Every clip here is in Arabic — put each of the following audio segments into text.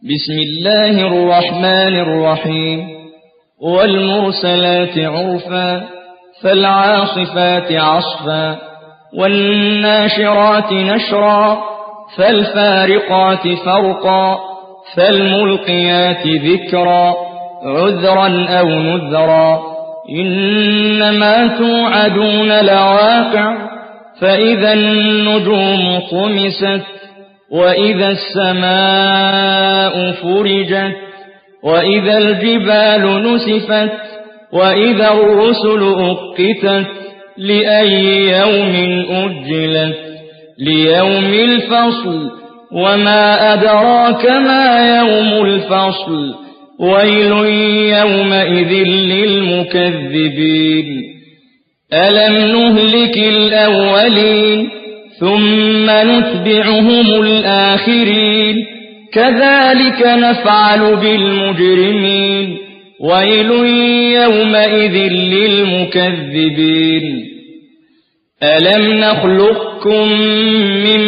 بسم الله الرحمن الرحيم والمرسلات عرفا فالعاصفات عصفا والناشرات نشرا فالفارقات فرقا فالملقيات ذكرا عذرا أو نذرا إنما توعدون لواقع فإذا النجوم طمست وإذا السماء فرجت وإذا الجبال نسفت وإذا الرسل أقتت لأي يوم أجلت ليوم الفصل وما أدراك ما يوم الفصل ويل يومئذ للمكذبين ألم نهلك الأولين ثم نتبعهم الآخرين كذلك نفعل بالمجرمين ويل يومئذ للمكذبين ألم نخلقكم من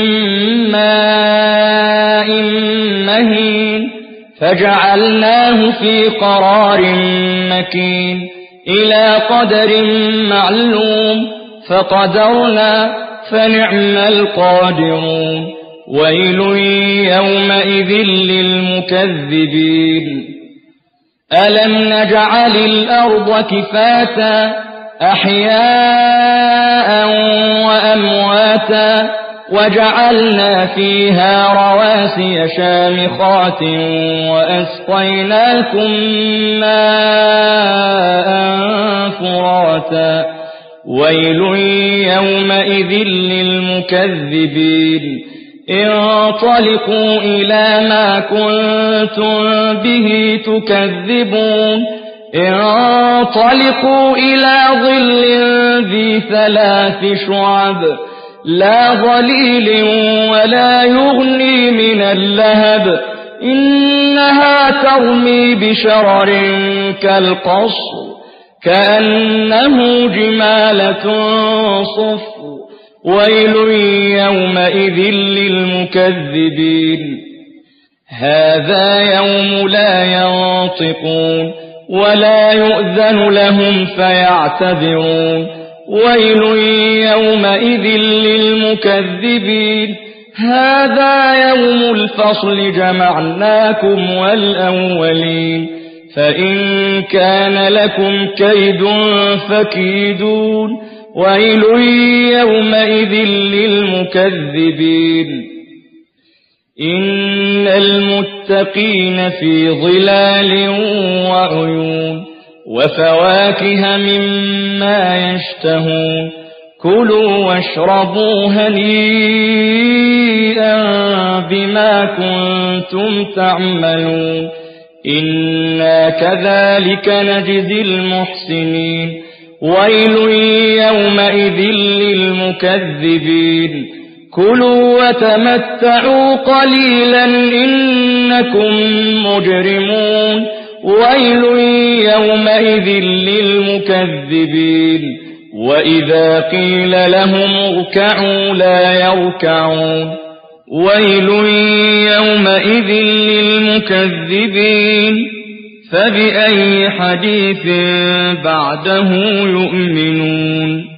ماء مهين فجعلناه في قرار مكين إلى قدر معلوم فقدرنا فنعم القادرون ويل يومئذ للمكذبين ألم نجعل الأرض كفاتا أحياء وأمواتا وجعلنا فيها رواسي شامخات وأسقيناكم ماء فراتا ويل يومئذ للمكذبين انطلقوا إلى ما كنتم به تكذبون انطلقوا إلى ظل ذي 3 شعب لا ظليل ولا يغني من اللهب إنها ترمي بشرر كالقصر كأنه جمالة صفر ويل يومئذ للمكذبين هذا يوم لا ينطقون ولا يؤذن لهم فيعتذرون ويل يومئذ للمكذبين هذا يوم الفصل جمعناكم والأولين فإن كان لكم كيد فكيدون ويل يومئذ للمكذبين إن المتقين في ظلال وعيون وفواكه مما يشتهون كلوا واشربوا هنيئا بما كنتم تعملون إنا كذلك نجزي المحسنين ويل يومئذ للمكذبين كلوا وتمتعوا قليلا إنكم مجرمون ويل يومئذ للمكذبين وإذا قيل لهم اركعوا لا يركعون ويل يومئذ للمكذبين فبأي حديث بعده يؤمنون